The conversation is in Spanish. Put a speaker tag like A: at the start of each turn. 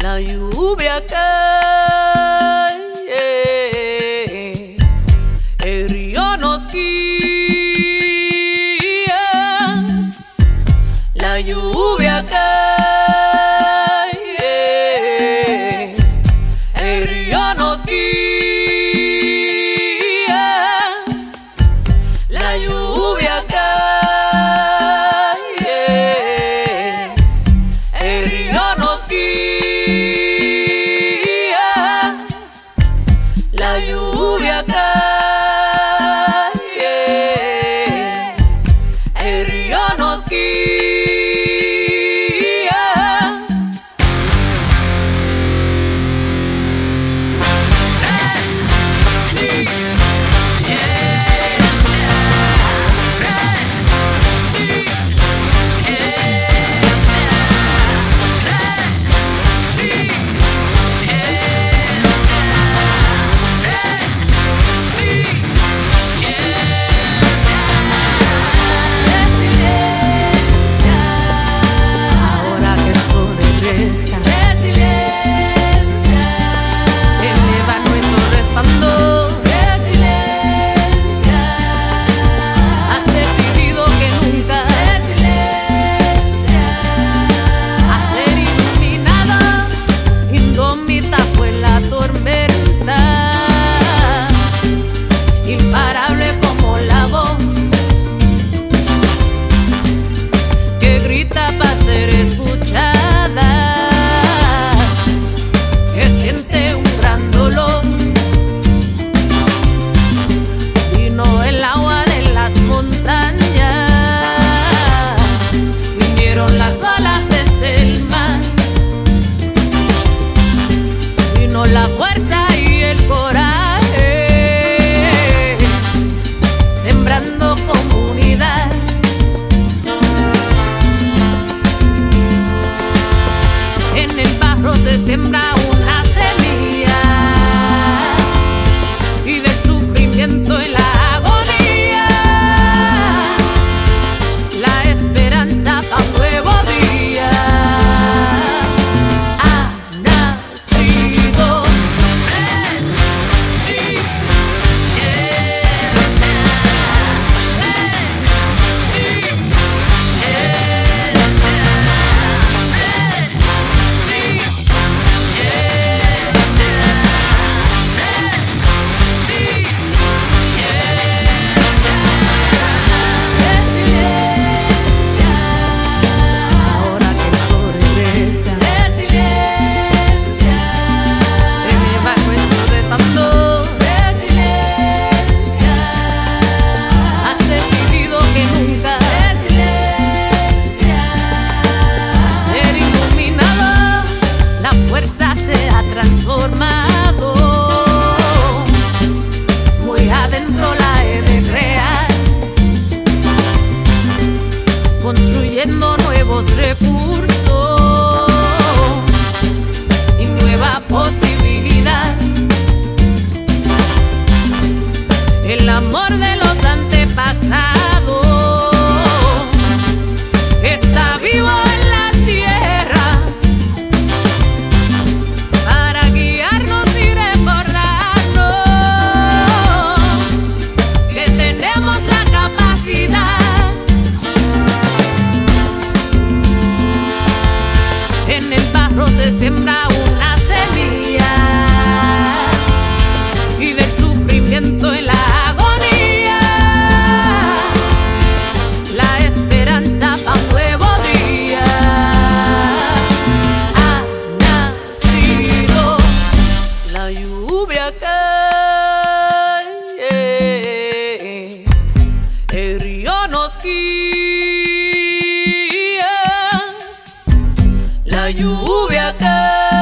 A: La lluvia cae, el río nos guía. La lluvia cae, el río nos guía. La lluvia cae, el río nos guía. La lluvia cae, el río nos guía.
B: La fuerza y el coraje, sembrando comunidad. En el barro se siembra una semilla, y del sufrimiento y la agonía, la esperanza para un nuevo día. Transformado, muy adentro la he de crear, construyendo nuevos recursos y nueva posibilidad. El amor de los antepasados está vivo en la tierra, se siembra una semilla, y del sufrimiento y la agonía, la esperanza para un nuevo día ha nacido.
A: La lluvia cae, el río nos guía. La lluvia cae.